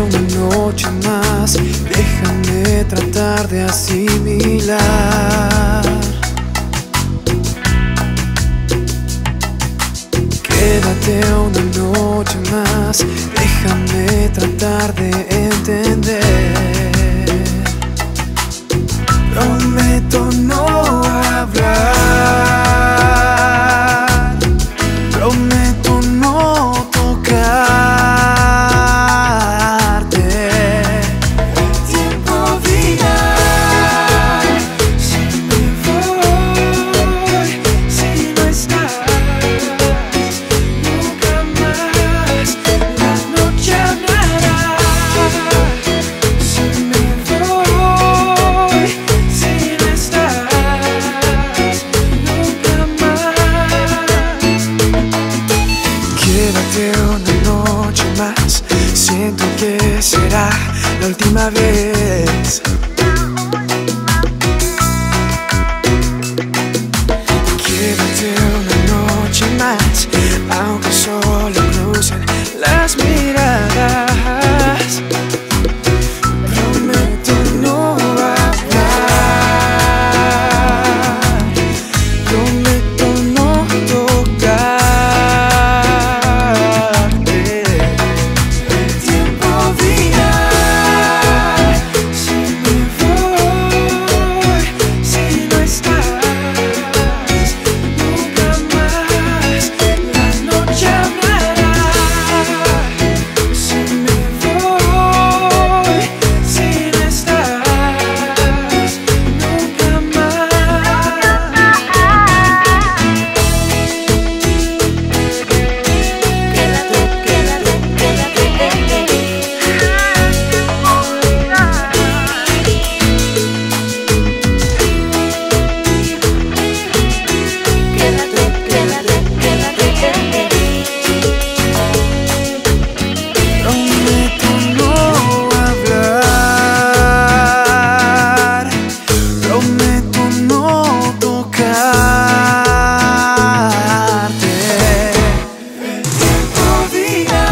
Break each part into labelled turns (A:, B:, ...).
A: una noche más, déjame tratar de asimilar. Quédate una noche más, déjame tratar de entender. Prometo no hablar, prometo no tocarte. Tiempo dirá si me voy, si no estás. Nunca más la noche hablará. Si me voy, si no estás. Nunca más. Quédate una noche más, siento que será la última vez. Quédate una noche más, aunque solo crucen las miradas. Prometo no hablar, prometo no tocarte. El tiempo dirá si me voy, si no estás. Nunca más la noche hablará. Si me voy, si no estás. Nunca más.
B: Quédate, quédate, quédate. Quédate, quédate, quédate.
A: Prometo no hablar, prometo no tocarte. El tiempo dirá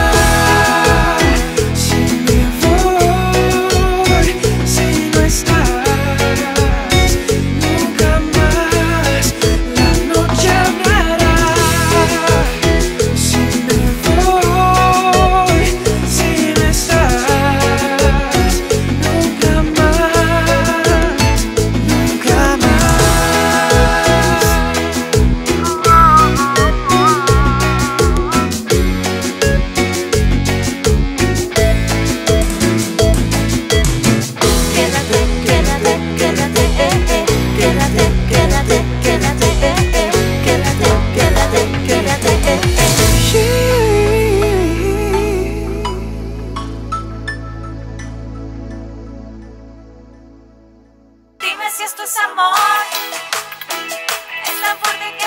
A: si me voy, si no estás. Nunca más la noche hablará. Si me voy, si no estás. Nunca más, nunca más.
B: Quédate, quédate, quédate. Quédate, quédate, quédate. Quédate, quédate, quédate.
C: Dime si esto es amor, es tan fuerte que